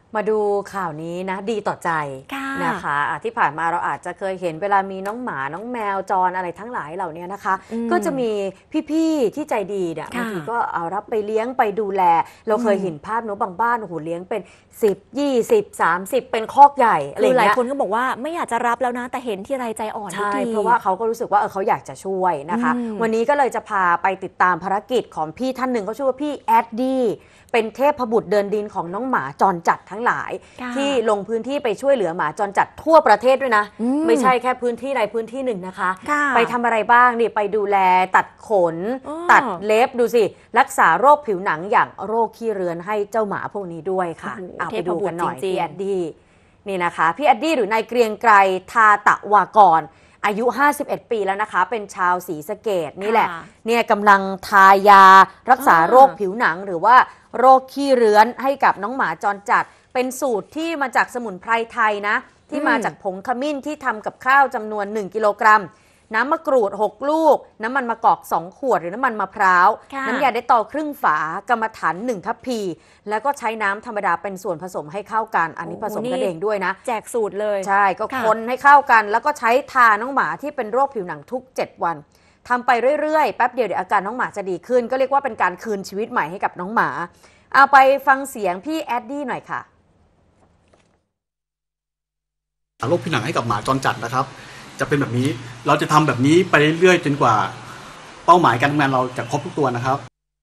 มาดูข่าวนี้นะดีต่อใจนะคะที่ผ่านมาเราอาจจะเคยเห็นเวลามีน้องหมาน้องแมวจรอะไรทั้งหลายเหล่านี้นะคะก็จะมีพี่ๆที่ใจดีเนี่ยบางทีก็เอารับไปเลี้ยงไปดูแลเราเคยเห็นภาพเนอะบางบ้านโอ้โหเลี้ยงเป็น10 20 30เป็นคอกใหญ่อะไรเงี้ยหลายคนก็บอกว่าไม่อยากจะรับแล้วนะแต่เห็นที่ไรใจอ่อนใช่เพราะว่าเขาก็รู้สึกว่าเขาอยากจะช่วยนะคะวันนี้ก็เลยจะพาไปติดตามภารกิจของพี่ท่านหนึ่งเขาชื่อว่าพี่แอดดี้เป็นเทพบุตรเดินดินของน้องหมาจรจัดทั้งหลายที่ลงพื้นที่ไปช่วยเหลือหมาจรจัดทั่วประเทศด้วยนะไม่ใช่แค่พื้นที่ใดพื้นที่หนึ่งนะคะไปทำอะไรบ้างนี่ไปดูแลตัดขนตัดเล็บดูสิรักษาโรคผิวหนังอย่างโรคขี้เรื้อนให้เจ้าหมาพวกนี้ด้วยค่ะเอาไปดูกันหน่อยพี่แอดดี้นี่นะคะพี่แอดดี้หรือนายเกรียงไกรทาตะวากรอายุ51 ปีแล้วนะคะเป็นชาวศรีสะเกษนี่แหละเนี่ยกำลังทายารักษาโรคผิวหนังหรือว่าโรคขี้เรื้อนให้กับน้องหมาจรจัดเป็นสูตรที่มาจากสมุนไพรไทยนะที่มาจากผงขมิ้นที่ทำกับข้าวจำนวน1 กิโลกรัมน้ำมะกรูด6 ลูกน้ำมันมะกอก2 ขวดหรือน้ำมันมะพร้าวน้ำยาเดตอลครึ่งฝากรรมฐาน1 ทัพพีแล้วก็ใช้น้ำธรรมดาเป็นส่วนผสมให้เข้ากันอันนี้ผสมกันเองด้วยนะแจกสูตรเลยใช่ก็คนให้เข้ากันแล้วก็ใช้ทาน้องหมาที่เป็นโรคผิวหนังทุก7 วันทำไปเรื่อยๆแป๊บเดียวเดี๋ยวอาการน้องหมาจะดีขึ้นก็เรียกว่าเป็นการคืนชีวิตใหม่ให้กับน้องหมาเอาไปฟังเสียงพี่แอดดี้หน่อยค่ะโรคผิวหนังให้กับหมาจรจัดนะครับจะเป็นแบบนี้เราจะทำแบบนี้ไปเรื่อยๆจนกว่าเป้าหมายการทำงานเราจะครบทุกตัวนะครับ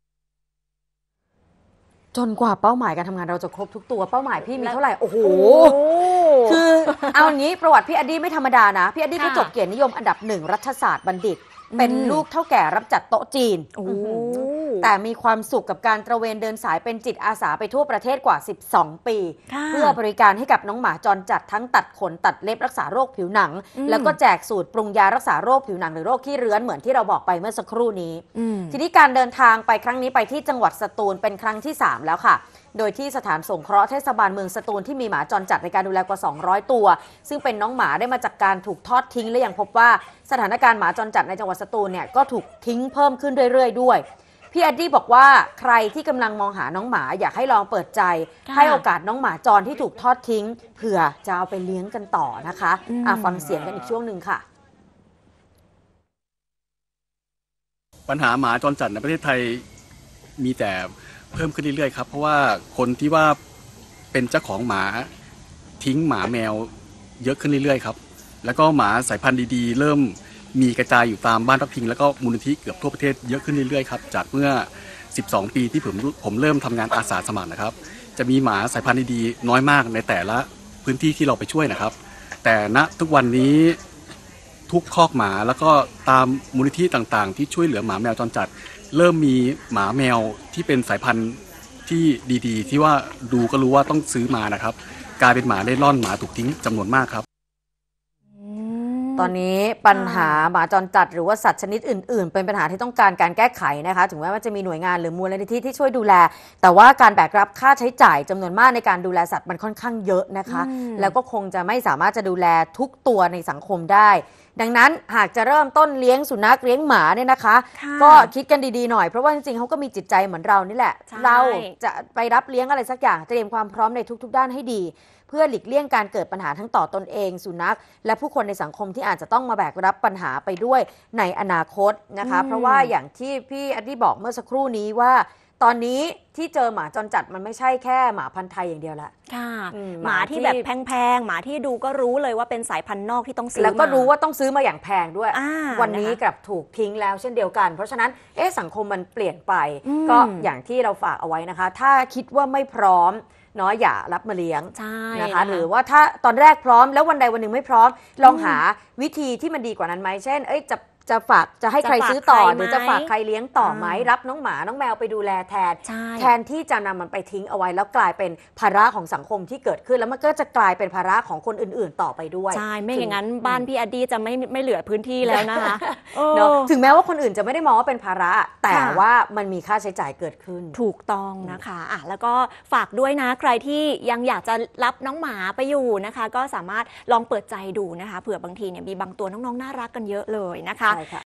จนกว่าเป้าหมายการทำงานเราจะครบทุกตัวเป้าหมายพี่มีเท่าไหร่โอ้โหคือเอาอย่างนี้ประวัติพี่แอดดี้ไม่ธรรมดานะพี่แอดดี้ก็จบเกียรตินิยมอันดับ1รัฐศาสตร์บัณฑิตเป็นลูกเท่าแก่รับจัดโต๊ะจีนแต่มีความสุขกับการตระเวนเดินสายเป็นจิตอาสาไปทั่วประเทศกว่า12 ปีเพื่อบริการให้กับน้องหมาจรจัดทั้งตัดขนตัดเล็บรักษาโรคผิวหนังแล้วก็แจกสูตรปรุงยารักษาโรคผิวหนังหรือโรคขี้เรื้อนเหมือนที่เราบอกไปเมื่อสักครู่นี้ทีนี้การเดินทางไปครั้งนี้ไปที่จังหวัดสตูลเป็นครั้งที่3แล้วค่ะโดยที่สถานสงเคราะห์เทศบาลเมืองสตูลที่มีหมาจรจัดในการดูแลกว่า200 ตัวซึ่งเป็นน้องหมาได้มาจากการถูกทอดทิ้งและยังพบว่าสถานการณ์หมาจรจัดในจังหวัดสตูลเนี่ยก็ถูกทิ้งเพิ่มขึ้นเรื่อยๆด้วยพี่แอดดี้บอกว่าใครที่กำลังมองหาน้องหมาอยากให้ลองเปิดใจให้โอกาสน้องหมาจรที่ถูกทอดทิ้งเผื่อจะเอาไปเลี้ยงกันต่อนะคะฟังเสียงกันอีกช่วงหนึ่งค่ะปัญหาหมาจรจัดในประเทศไทยมีแต่เพิ่มขึ้นเรื่อยๆครับเพราะว่าคนที่ว่าเป็นเจ้าของหมาทิ้งหมาแมวเยอะขึ้นเรื่อยๆครับแล้วก็หมาสายพันธุ์ดีๆเริ่มมีกระจายอยู่ตามบ้านพักพิงแล้วก็มูลนิธิเกือบทั่วประเทศเยอะขึ้นเรื่อยๆครับจากเมื่อ12 ปีที่ผมเริ่มทำงานอาสาสมัครนะครับจะมีหมาสายพันธุ์ดีๆน้อยมากในแต่ละพื้นที่ที่เราไปช่วยนะครับแต่ณทุกวันนี้ทุกคอกหมาแล้วก็ตามมูลนิธิต่างๆที่ช่วยเหลือหมาแมวจรจัดเริ่มมีหมาแมวที่เป็นสายพันธุ์ที่ดีๆที่ว่าดูก็รู้ว่าต้องซื้อมานะครับกลายเป็นหมาเล่ร่อนหมาถูกทิ้งจำนวนมากครับตอนนี้ปัญหาหมาจรจัดหรือว่าสัตว์ชนิดอื่นๆเป็นปัญหาที่ต้องการการแก้ไขนะคะถึงแม้ว่าจะมีหน่วยงานหรือมูลนิธิที่ช่วยดูแลแต่ว่าการแบกรับค่าใช้จ่ายจำนวนมากในการดูแลสัตว์มันค่อนข้างเยอะนะคะแล้วก็คงจะไม่สามารถจะดูแลทุกตัวในสังคมได้ดังนั้นหากจะเริ่มต้นเลี้ยงสุนัขเลี้ยงหมาเนี่ยนะคะก็คิดกันดีๆหน่อยเพราะว่าจริงๆเขาก็มีจิตใจเหมือนเรานี่แหละเราจะไปรับเลี้ยงอะไรสักอย่างเตรียมความพร้อมในทุกๆด้านให้ดีเพื่อหลีกเลี่ยงการเกิดปัญหาทั้งต่อตนเองสุนัขและผู้คนในสังคมที่อาจจะต้องมาแบกรับปัญหาไปด้วยในอนาคตนะคะเพราะว่าอย่างที่พี่แอดดี้บอกเมื่อสักครู่นี้ว่าตอนนี้ที่เจอหมาจรจัดมันไม่ใช่แค่หมาพันธุ์ไทยอย่างเดียวละค่ะหมาที่แบบแพงๆหมาที่ดูก็รู้เลยว่าเป็นสายพันธุ์นอกที่ต้องซื้อแล้วก็รู้ว่าต้องซื้อมาอย่างแพงด้วยวันนี้กลับถูกทิ้งแล้วเช่นเดียวกันเพราะฉะนั้นสังคมมันเปลี่ยนไปก็อย่างที่เราฝากเอาไว้นะคะถ้าคิดว่าไม่พร้อมเนาะอย่ารับมาเลี้ยงนะคะหรือว่าถ้าตอนแรกพร้อมแล้ววันใดวันหนึ่งไม่พร้อมลองหาวิธีที่มันดีกว่านั้นไหมเช่นจะให้ใครซื้อต่อหรือจะฝากใครเลี้ยงต่อไหมรับน้องหมาน้องแมวไปดูแลแทนที่จะนำมันไปทิ้งเอาไว้แล้วกลายเป็นภาระของสังคมที่เกิดขึ้นแล้วมันก็จะกลายเป็นภาระของคนอื่นๆต่อไปด้วยใช่ไม่อย่างนั้นบ้านพี่แอดดี้จะไม่เหลือพื้นที่แล้วนะคะเนาะถึงแม้ว่าคนอื่นจะไม่ได้มองว่าเป็นภาระแต่ว่ามันมีค่าใช้จ่ายเกิดขึ้นถูกต้องนะคะแล้วก็ฝากด้วยนะใครที่ยังอยากจะรับน้องหมาไปอยู่นะคะก็สามารถลองเปิดใจดูนะคะเผื่อบางทีเนี่ยมีบางตัวน้องๆน่ารักกันเยอะเลยนะคะ